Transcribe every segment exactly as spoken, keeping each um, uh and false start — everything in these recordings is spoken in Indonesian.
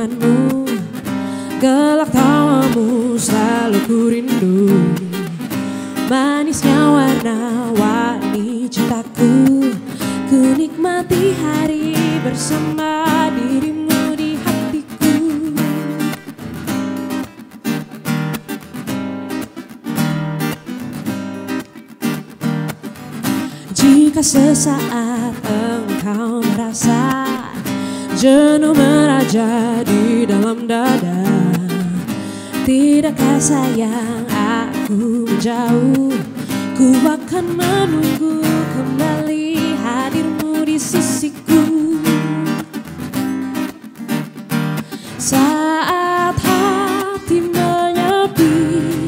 kenanganmu, gelak tawamu selalu ku rindu. Manisnya warna-warni cintaku, ku nikmati hari bersama dirimu di hatiku. Jika sesaat engkau merasa jenuh meraja di dalam dada, tidakkah sayang aku menjauh, ku akan menunggu kembali hadirmu di sisiku. Saat hati menyepi,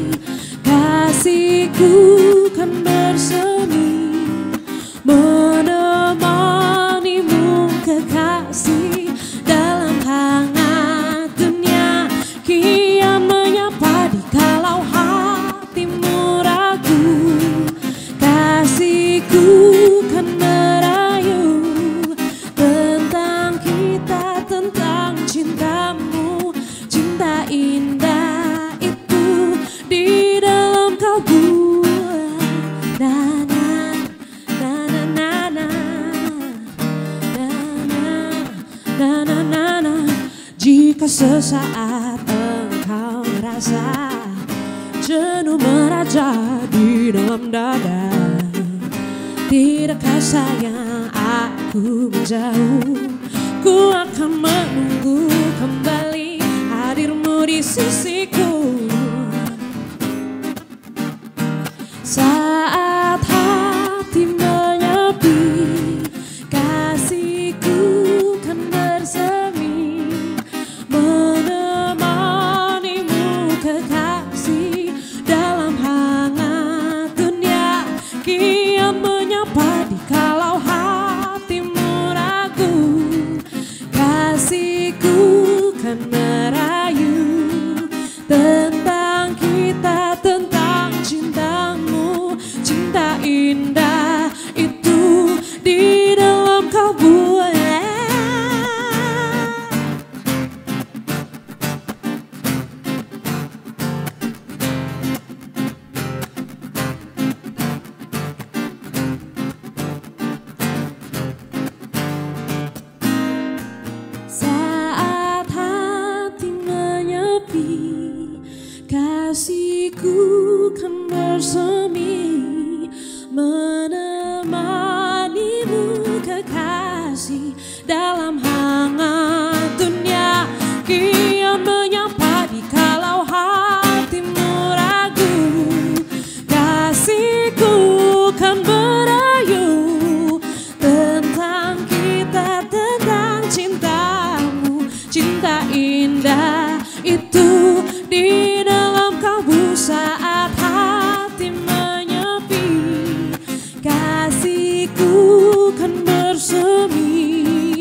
kasihku kan bersemi, menemanimu kekasih dalam hangat dunia. Kian menyapa dikalau hatimu ragu, kasihku kan merayu tentang kita, tentang cintamu. Cinta indah itu di dalam kalbu. Na na na na na na na na na na. Jika sesaat engkau merasa jenuh meraja di dalam dada, tidakkah sayang aku menjauh, ku akan menunggu kembali hadirmu di sisiku. Saat hati menyepi, kasihku kan bersemi, menemanimu kekasih dalam hangat dunia. Kian menyapa dikalau hatimu ragu, kasihku kan merayu tentang kita, tentang cintamu. Cinta indah itu di dalam kalbu. Saat hati menyepi, kasihku kan bersemi, menemanimu kekasih dalam hangat dunia. Kian menyapa dikalau hatimu ragu, kasihku kan berayu tentang kita, tentang cintamu. Cinta indah itu di dalam kalbu. Saat hati menyepi, kasihku kan bersemi,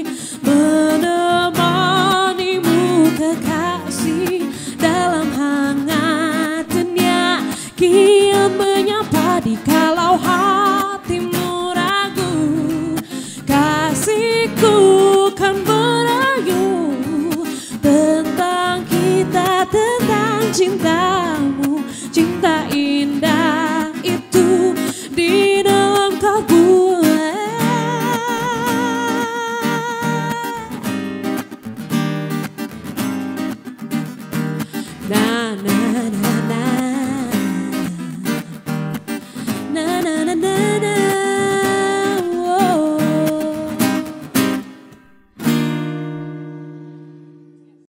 menemanimu kekasih dalam hangat dunia. Kian menyapa dikalau hati